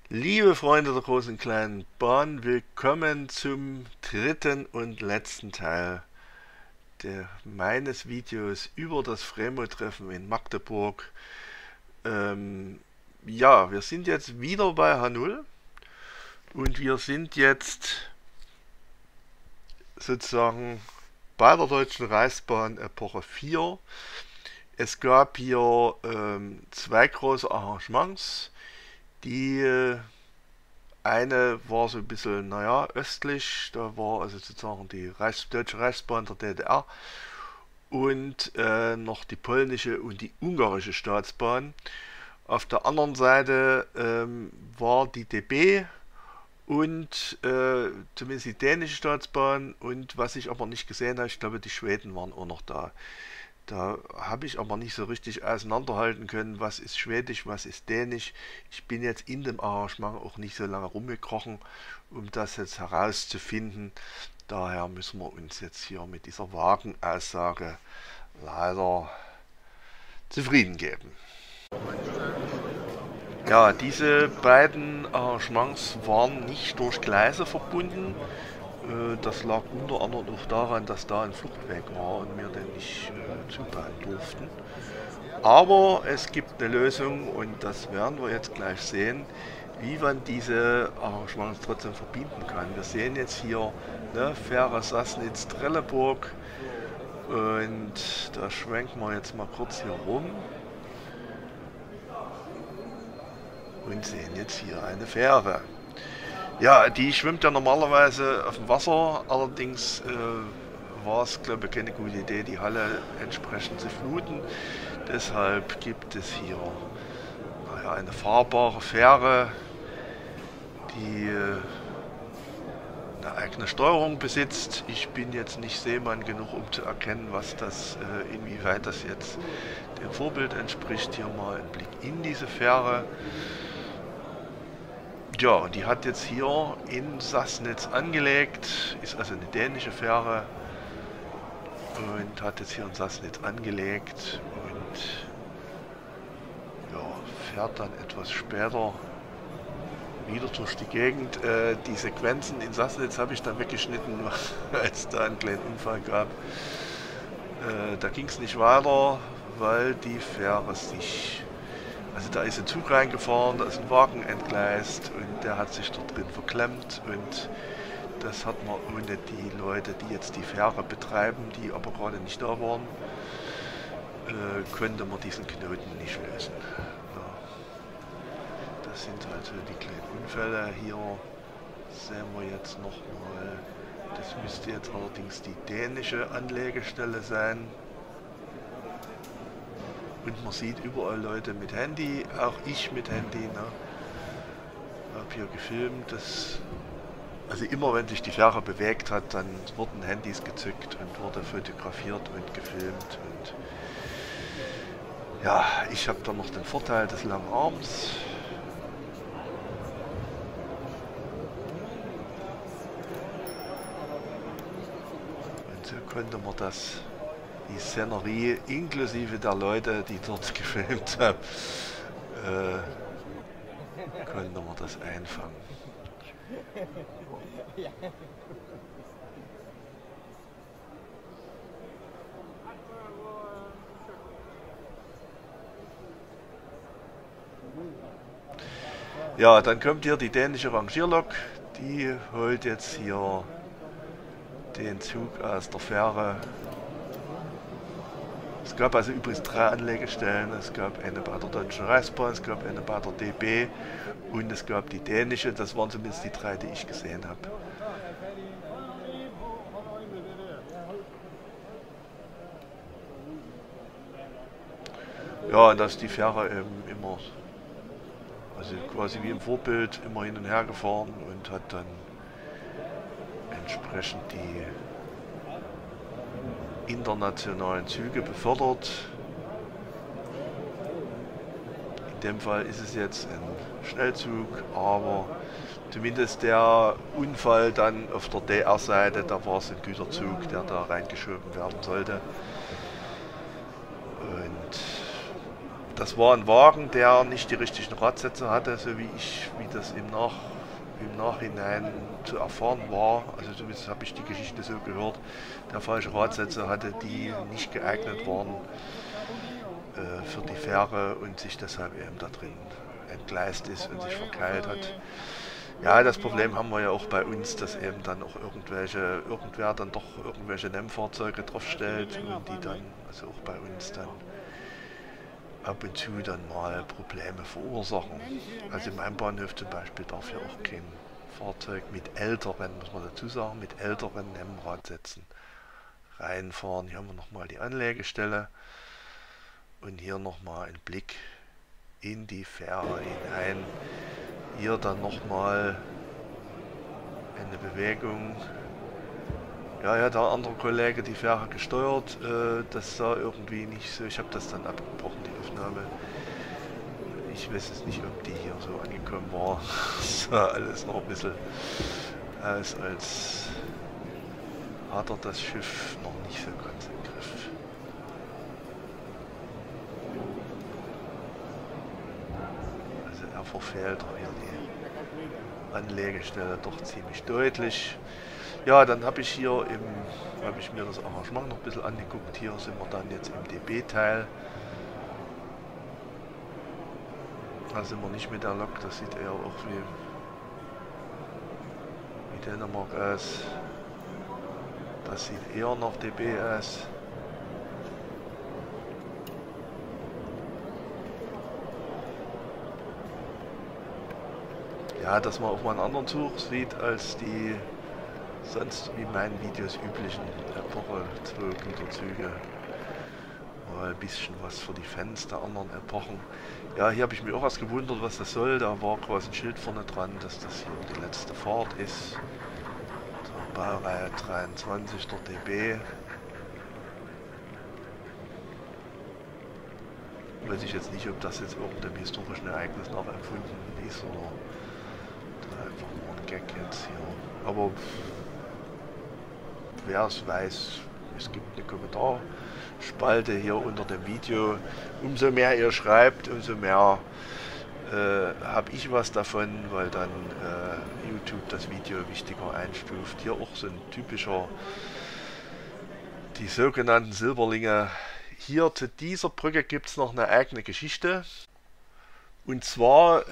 Liebe Freunde der großen und kleinen Bahn, willkommen zum dritten und letzten Teil meines Videos über das Fremo-Treffen in Magdeburg. Ja, wir sind jetzt wieder bei H0 und wir sind jetzt sozusagen bei der Deutschen Reichsbahn Epoche 4. Es gab hier zwei große Arrangements. Die eine war so ein bisschen, naja, östlich, da war also sozusagen die Deutsche Reichsbahn der DDR und noch die polnische und die ungarische Staatsbahn. Auf der anderen Seite war die DB und zumindest die dänische Staatsbahn, und was ich aber nicht gesehen habe, ich glaube die Schweden waren auch noch da. Da habe ich aber nicht so richtig auseinanderhalten können, was ist Schwedisch, was ist Dänisch. Ich bin jetzt in dem Arrangement auch nicht so lange rumgekrochen, um das jetzt herauszufinden. Daher müssen wir uns jetzt hier mit dieser vagen Aussage leider zufrieden geben. Ja, diese beiden Arrangements waren nicht durch Gleise verbunden. Das lag unter anderem auch daran, dass da ein Fluchtweg war und wir den nicht zubauen durften. Aber es gibt eine Lösung und das werden wir jetzt gleich sehen, wie man diese Arrangements trotzdem verbinden kann. Wir sehen jetzt hier Fähre Sassnitz-Trelleborg und da schwenken wir jetzt mal kurz hier rum und sehen jetzt hier eine Fähre. Ja, die schwimmt ja normalerweise auf dem Wasser, allerdings war es, glaube ich, keine gute Idee, die Halle entsprechend zu fluten. Deshalb gibt es hier eine fahrbare Fähre, die eine eigene Steuerung besitzt. Ich bin jetzt nicht Seemann genug, um zu erkennen, was das, inwieweit das jetzt dem Vorbild entspricht. Hier mal ein Blick in diese Fähre. Ja, und die hat jetzt hier in Sassnitz angelegt, ist also eine dänische Fähre und hat jetzt hier in Sassnitz angelegt und ja, fährt dann etwas später wieder durch die Gegend. Die Sequenzen in Sassnitz habe ich dann weggeschnitten, weil es da einen kleinen Unfall gab. Da ging es nicht weiter, weil die Fähre sich... Also da ist ein Zug reingefahren, da ist ein Wagen entgleist und der hat sich dort drin verklemmt, und das hat man ohne die Leute, die jetzt die Fähre betreiben, die aber gerade nicht da waren, könnte man diesen Knoten nicht lösen. Ja. Das sind also die kleinen Unfälle. Hier sehen wir jetzt nochmal, das müsste jetzt allerdings die dänische Anlegestelle sein. Und man sieht überall Leute mit Handy, auch ich mit Handy. Ne? Habe hier gefilmt. Also immer wenn sich die Fähre bewegt hat, dann wurden Handys gezückt und wurde fotografiert und gefilmt. Und ja, ich habe dann noch den Vorteil des langen Arms. Und so konnte man das... Die Szenerie inklusive der Leute, die dort gefilmt haben, konnte man das einfangen. Ja, dann kommt hier die dänische Rangierlok, die holt jetzt hier den Zug aus der Fähre. Es gab also übrigens 3 Anlegestellen. Es gab eine bei der Deutschen Reichsbahn, es gab eine bei der DB und es gab die dänische. Das waren zumindest die 3, die ich gesehen habe. Ja, und da ist die Fähre eben immer, also quasi wie im Vorbild, immer hin und her gefahren und hat dann entsprechend die internationalen Züge befördert. In dem Fall ist es jetzt ein Schnellzug, aber zumindest der Unfall dann auf der DR-Seite, da war es ein Güterzug, der da reingeschoben werden sollte. Und das war ein Wagen, der nicht die richtigen Radsätze hatte, so wie das im Nachhinein zu erfahren war. Also zumindest habe ich die Geschichte so gehört, der falsche Radsätze hatte, die nicht geeignet waren für die Fähre und sich deshalb eben da drin entgleist ist und sich verkeilt hat. Ja, das Problem haben wir ja auch bei uns, dass eben dann auch irgendwer dann doch irgendwelche Nennfahrzeuge draufstellt und die dann, also auch bei uns dann ab und zu dann mal Probleme verursachen. Also in meinem Bahnhof zum Beispiel darf ja auch kein Fahrzeug mit älteren, muss man dazu sagen, mit älteren Nennradsätzen reinfahren. Hier haben wir nochmal die Anlegestelle und hier nochmal ein Blick in die Fähre hinein. Hier dann nochmal eine Bewegung. Ja, ja, der andere Kollege die Fähre gesteuert. Das sah irgendwie nicht so. Ich habe das dann abgebrochen, die Aufnahme. Ich weiß es nicht, ob die hier so angekommen war. Das sah alles noch ein bisschen aus, als hat er das Schiff noch nicht so ganz im Griff. Also er verfehlt hier die Anlegestelle doch ziemlich deutlich. Ja, dann habe ich mir das Arrangement noch ein bisschen angeguckt. Hier sind wir dann jetzt im DB-Teil. Da sind wir nicht mit der Lok, das sieht eher auch wie Dänemark aus. Das sieht eher nach DB aus. Ja, dass man auch mal einen anderen Zug sieht als die sonst wie in meinen Videos üblichen Epoche 2 Güterzüge. Mal ein bisschen was für die Fans der anderen Epochen. Ja, hier habe ich mich auch erst gewundert, was das soll. Da war quasi ein Schild vorne dran, dass das hier die letzte Fahrt ist. Der Baureihe 23 der DB. Weiß ich jetzt nicht, ob das jetzt irgendeinem historischen Ereignis nachempfunden ist oder einfach nur ein Gag jetzt hier. Aber wer es weiß, es gibt eine Kommentarspalte hier unter dem Video. Umso mehr ihr schreibt, umso mehr habe ich was davon, weil dann YouTube das Video wichtiger einstuft. Hier auch so ein typischer, die sogenannten Silberlinge. Hier zu dieser Brücke gibt es noch eine eigene Geschichte. Und zwar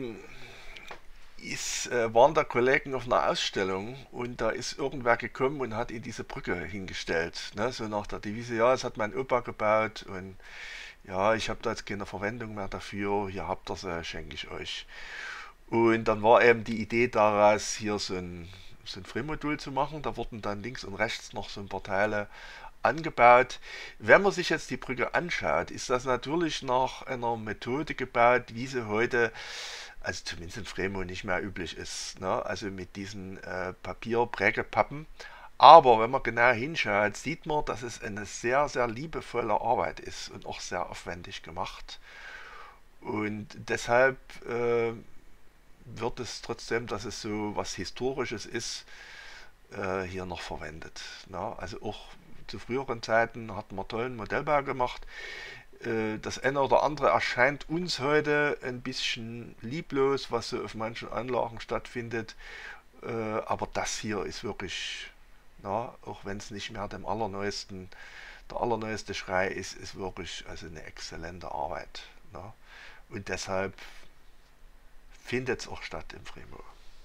waren da Kollegen auf einer Ausstellung und da ist irgendwer gekommen und hat ihnen diese Brücke hingestellt. Ne? So nach der Devise, ja, das hat mein Opa gebaut und ja, ich habe da jetzt keine Verwendung mehr dafür, hier habt ihr sie, schenke ich euch. Und dann war eben die Idee daraus, hier so ein Frame-Modul zu machen. Da wurden dann links und rechts noch so ein paar Teile angebaut. Wenn man sich jetzt die Brücke anschaut, ist das natürlich nach einer Methode gebaut, wie sie heute, also zumindest in Fremo, nicht mehr üblich ist. Ne? Also mit diesen Papierprägepappen. Aber wenn man genau hinschaut, sieht man, dass es eine sehr, sehr liebevolle Arbeit ist und auch sehr aufwendig gemacht. Und deshalb wird es trotzdem, dass es so was Historisches ist, hier noch verwendet. Na, also auch zu früheren Zeiten hat man tollen Modellbau gemacht. Das eine oder andere erscheint uns heute ein bisschen lieblos, was so auf manchen Anlagen stattfindet. Aber das hier ist wirklich, na, auch wenn es nicht mehr der allerneueste Schrei ist, ist wirklich also eine exzellente Arbeit. Na. Und deshalb findet es auch statt im Fremo.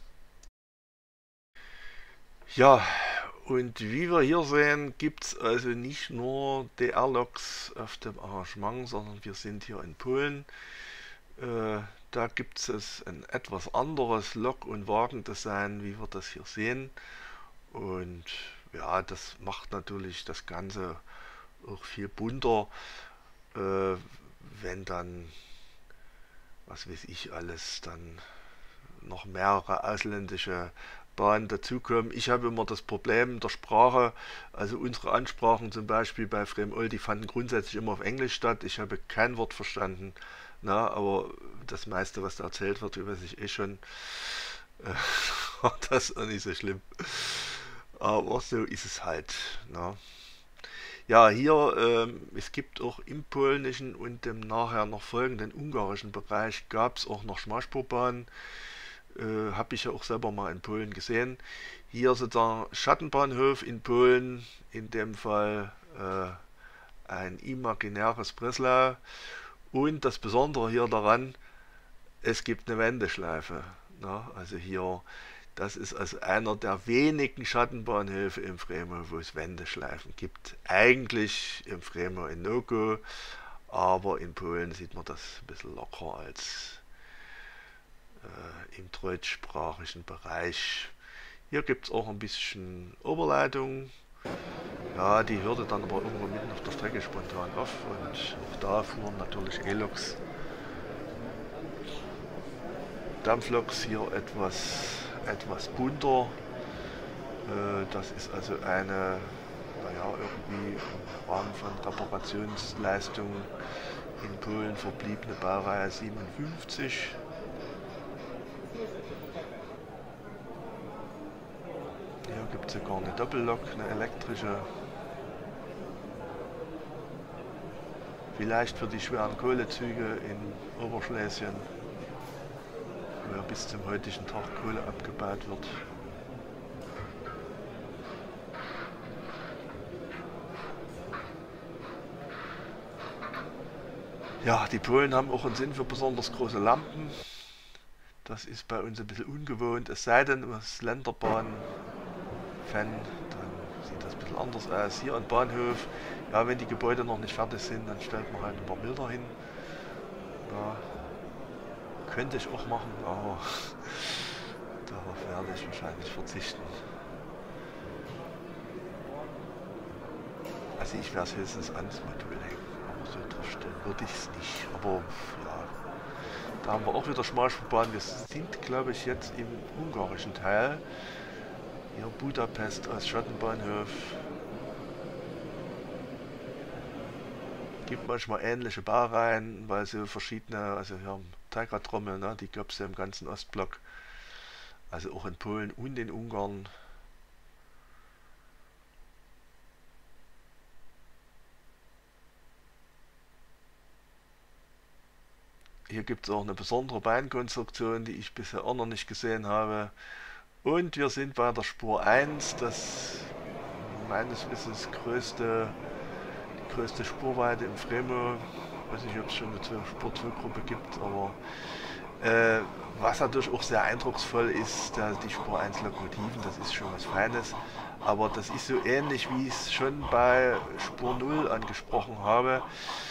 Ja, und wie wir hier sehen, gibt es also nicht nur DR-Loks auf dem Arrangement, sondern wir sind hier in Polen. Da gibt es ein etwas anderes Lok- und Wagendesign, wie wir das hier sehen. Und ja, das macht natürlich das Ganze auch viel bunter, wenn dann, was weiß ich alles, dann noch mehrere ausländische Bahnen dazukommen. Ich habe immer das Problem der Sprache, also unsere Ansprachen zum Beispiel bei Frame-All, die fanden grundsätzlich immer auf Englisch statt. Ich habe kein Wort verstanden, na, aber das meiste, was da erzählt wird, weiß ich eh schon. Das ist auch nicht so schlimm. Aber so ist es halt. Na. Ja, hier, es gibt auch im polnischen und dem nachher noch folgenden ungarischen Bereich gab es auch noch Schmalspurbahnen. Habe ich ja auch selber mal in Polen gesehen. Hier sozusagen Schattenbahnhof in Polen, in dem Fall ein imaginäres Breslau. Und das Besondere hier daran, es gibt eine Wendeschleife. Na, also hier, das ist also einer der wenigen Schattenbahnhöfe im Fremo, wo es Wendeschleifen gibt. Eigentlich im Fremo in No-Go, aber in Polen sieht man das ein bisschen lockerer als im deutschsprachigen Bereich. Hier gibt es auch ein bisschen Oberleitung. Ja, die hörte dann aber irgendwo mitten auf der Strecke spontan auf und auch da fuhren natürlich E-Loks. Dampfloks hier etwas bunter. Das ist also eine, naja, irgendwie im Rahmen von Reparationsleistungen in Polen verbliebene Baureihe 57. Hier gibt es sogar eine Doppellok, eine elektrische. Vielleicht für die schweren Kohlezüge in Oberschlesien, wo ja bis zum heutigen Tag Kohle abgebaut wird. Ja, die Polen haben auch einen Sinn für besonders große Lampen. Das ist bei uns ein bisschen ungewohnt, es sei denn, als Länderbahn-Fan, dann sieht das ein bisschen anders aus. Hier am Bahnhof, ja, wenn die Gebäude noch nicht fertig sind, dann stellt man halt ein paar Bilder hin. Ja, könnte ich auch machen, aber darauf werde ich wahrscheinlich verzichten. Also ich werde es höchstens ans Modul hängen, aber so draufstellen würde ich es nicht. Aber ja, da haben wir auch wieder Schmalspurbahn. Wir sind, glaube ich, jetzt im ungarischen Teil. Hier Budapest als Schattenbahnhof. Gibt manchmal ähnliche Baureihen, weil so verschiedene, also hier Teigradtrommel, ne, die gab es ja im ganzen Ostblock. Also auch in Polen und in Ungarn. Hier gibt es auch eine besondere Beinkonstruktion, die ich bisher auch noch nicht gesehen habe. Und wir sind bei der Spur 1, das meines Wissens die größte Spurweite im Fremo. Ich weiß nicht, ob es schon eine Spur-2-Gruppe gibt, aber was natürlich auch sehr eindrucksvoll ist, die Spur 1 Lokomotiven, das ist schon was Feines. Aber das ist so ähnlich, wie ich es schon bei Spur 0 angesprochen habe.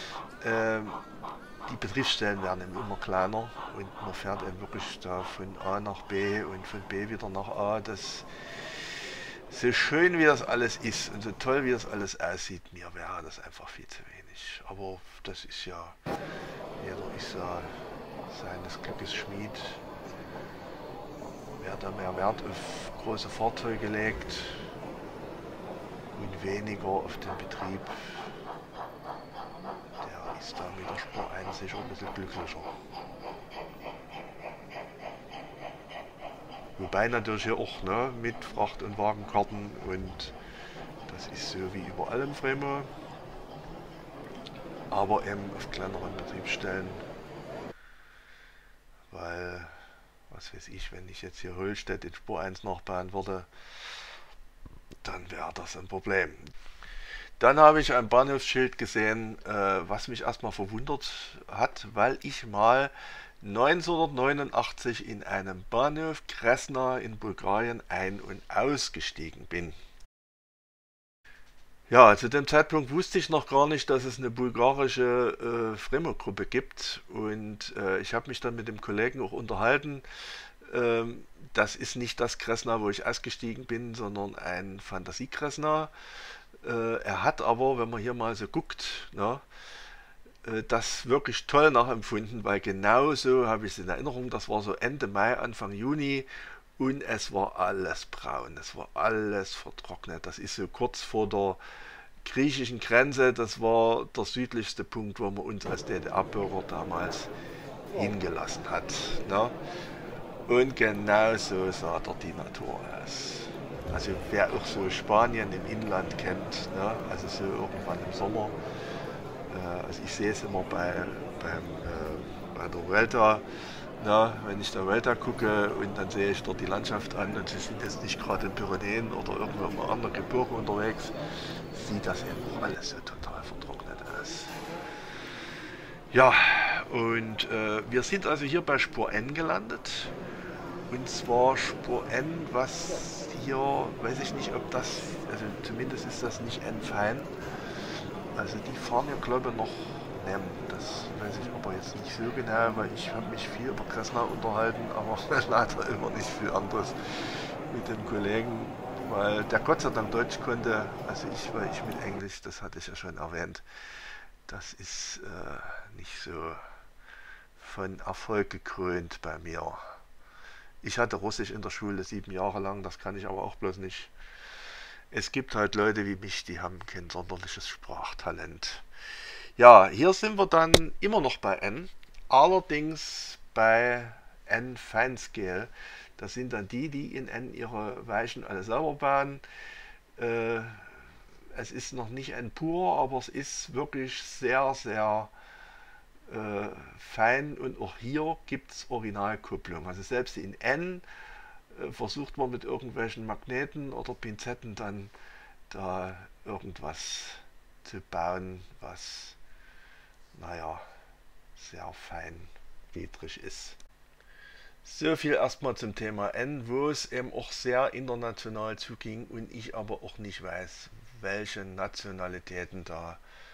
Die Betriebsstellen werden eben immer kleiner und man fährt eben wirklich da von A nach B und von B wieder nach A. Das, so schön wie das alles ist und so toll wie das alles aussieht, mir wäre das einfach viel zu wenig. Aber das ist ja, jeder ist ja seines Glückes Schmied. Wer da mehr Wert auf große Fahrzeuge legt und weniger auf den Betrieb, ist da mit der Spur 1 sicher ein bisschen glücklicher. Wobei natürlich hier auch, ne, mit Fracht- und Wagenkarten, und das ist so wie überall im Fremo, aber eben auf kleineren Betriebsstellen, weil, was weiß ich, wenn ich jetzt hier Höllstedt in Spur 1 nachbauen würde, dann wäre das ein Problem. Dann habe ich ein Bahnhofsschild gesehen, was mich erstmal verwundert hat, weil ich mal 1989 in einem Bahnhof Kresna in Bulgarien ein- und ausgestiegen bin. Ja, zu dem Zeitpunkt wusste ich noch gar nicht, dass es eine bulgarische Fremo-Gruppe gibt, und ich habe mich dann mit dem Kollegen auch unterhalten. Das ist nicht das Kresna, wo ich ausgestiegen bin, sondern ein Fantasie-Kresna. Er hat aber, wenn man hier mal so guckt, na, das wirklich toll nachempfunden, weil genau so habe ich es in Erinnerung. Das war so Ende Mai, Anfang Juni, und es war alles braun, es war alles vertrocknet. Das ist so kurz vor der griechischen Grenze, das war der südlichste Punkt, wo man uns als DDR-Bürger damals hingelassen hat. Na? Und genau so sah dort die Natur aus. Also wer auch so Spanien im Inland kennt, ne? Also so irgendwann im Sommer. Also ich sehe es immer bei der Vuelta, na, wenn ich der Vuelta gucke und dann sehe ich dort die Landschaft an und sie sind jetzt nicht gerade in Pyrenäen oder irgendwo im anderen Gebirge unterwegs, sieht das eben auch alles so total vertrocknet aus. Ja, und wir sind also hier bei Spur N gelandet. Und zwar Spur N, was hier, weiß ich nicht, ob das, also zumindest ist das nicht N-Fein. Also die fahren ja, glaube ich, noch NEM. Das weiß ich aber jetzt nicht so genau, weil ich habe mich viel über Kressner unterhalten, aber leider immer nicht viel anderes mit dem Kollegen, weil der Gott sei Dank Deutsch konnte, also ich, weil ich mit Englisch, das hatte ich ja schon erwähnt, das ist nicht so von Erfolg gekrönt bei mir. Ich hatte Russisch in der Schule 7 Jahre lang, das kann ich aber auch bloß nicht. Es gibt halt Leute wie mich, die haben kein sonderliches Sprachtalent. Ja, hier sind wir dann immer noch bei N, allerdings bei N Feinscale. Das sind dann die in N ihre Weichen alle selber bauen. Äh, Es ist noch nicht N pur, aber es ist wirklich sehr, sehr fein und auch hier gibt es Originalkupplung. Also selbst in N versucht man mit irgendwelchen Magneten oder Pinzetten dann da irgendwas zu bauen, was, naja, sehr feingliedrig ist. So viel erstmal zum Thema N, wo es eben auch sehr international zuging und ich aber auch nicht weiß, welche Nationalitäten da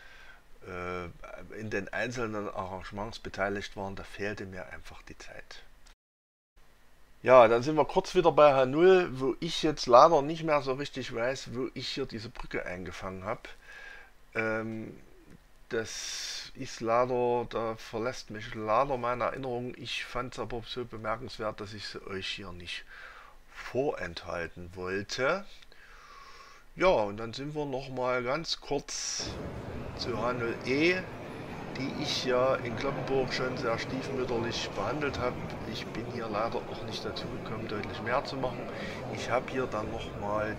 in den einzelnen Arrangements beteiligt waren. Da fehlte mir einfach die Zeit. Ja, dann sind wir kurz wieder bei H0, wo ich jetzt leider nicht mehr so richtig weiß, wo ich hier diese Brücke eingefangen habe. Ähm, Das ist leider, da verlässt mich leider meine Erinnerung. Ich fand es aber so bemerkenswert, dass ich sie euch hier nicht vorenthalten wollte. Ja, und dann sind wir noch mal ganz kurz zu H0E, die ich ja in Cloppenburg schon sehr stiefmütterlich behandelt habe. Ich bin hier leider auch nicht dazu gekommen, deutlich mehr zu machen. Ich habe hier dann nochmal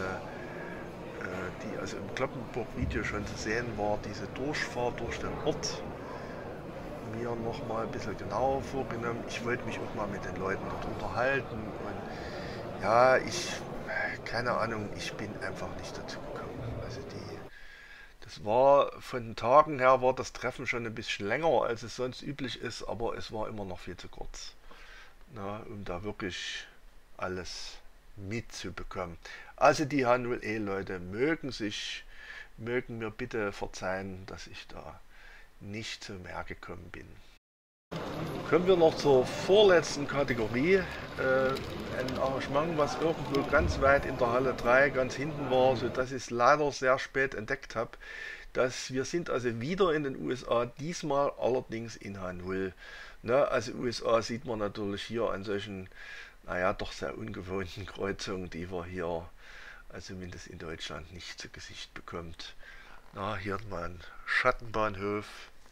die also im Cloppenburg-Video schon zu sehen war, diese Durchfahrt durch den Ort, mir nochmal ein bisschen genauer vorgenommen. Ich wollte mich auch mal mit den Leuten dort unterhalten und ja, keine Ahnung, ich bin einfach nicht dazu gekommen. Also das war von den Tagen her war das Treffen schon ein bisschen länger, als es sonst üblich ist, aber es war immer noch viel zu kurz, na, um da wirklich alles mitzubekommen. Also die H0E-Leute mögen mir bitte verzeihen, dass ich da nicht zu mehr gekommen bin. Kommen wir noch zur vorletzten Kategorie. Ein Arrangement, was irgendwo ganz weit in der Halle 3 ganz hinten war, sodass ich es leider sehr spät entdeckt habe. Wir sind also wieder in den USA, diesmal allerdings in H0. Ne, also USA sieht man natürlich hier an solchen, naja, doch sehr ungewohnten Kreuzungen, die wir hier, also zumindest in Deutschland, nicht zu Gesicht bekommt. Na, hier mal ein Schattenbahnhof.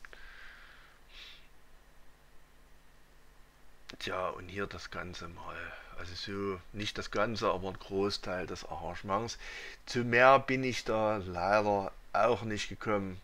Tja, und hier das Ganze mal. Also so, nicht das Ganze, aber ein Großteil des Arrangements. Zu mehr bin ich da leider auch nicht gekommen.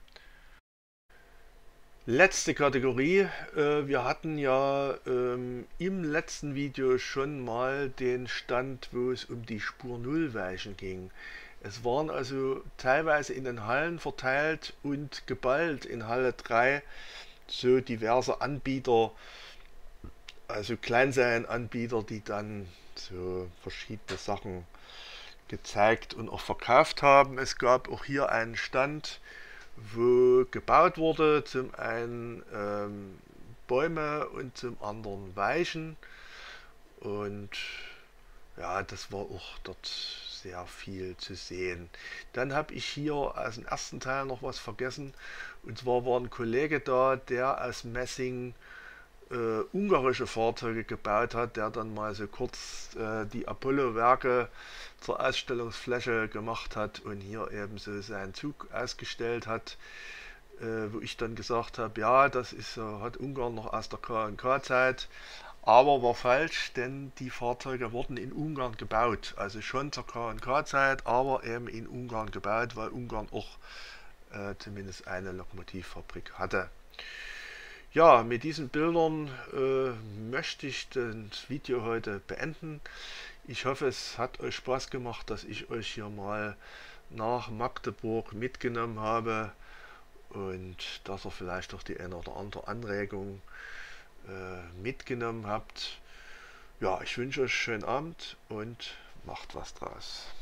Letzte Kategorie. Wir hatten ja im letzten Video schon mal den Stand, wo es um die Spur 0 Weichen ging. Es waren also teilweise in den Hallen verteilt und geballt in Halle 3 so diverse Anbieter, also Kleinserienanbieter, die dann so verschiedene Sachen gezeigt und auch verkauft haben. Es gab auch hier einen Stand, wo gebaut wurde, zum einen Bäume und zum anderen Weichen. Und ja, das war auch dort sehr viel zu sehen. Dann habe ich hier aus dem ersten Teil noch was vergessen. Und zwar war ein Kollege da, der aus Messing ungarische Fahrzeuge gebaut hat, der dann mal so kurz die Apollo-Werke zur Ausstellungsfläche gemacht hat und hier eben so seinen Zug ausgestellt hat, wo ich dann gesagt habe, ja, das ist, hat Ungarn noch aus der K&K-Zeit, Aber war falsch, denn die Fahrzeuge wurden in Ungarn gebaut. Also schon zur K&K-Zeit, aber eben in Ungarn gebaut, weil Ungarn auch zumindest eine Lokomotivfabrik hatte. Ja, mit diesen Bildern möchte ich das Video heute beenden. Ich hoffe, es hat euch Spaß gemacht, dass ich euch hier mal nach Magdeburg mitgenommen habe und dass ihr vielleicht auch die eine oder andere Anregung mitgenommen habt. Ja, ich wünsche euch einen schönen Abend und macht was draus.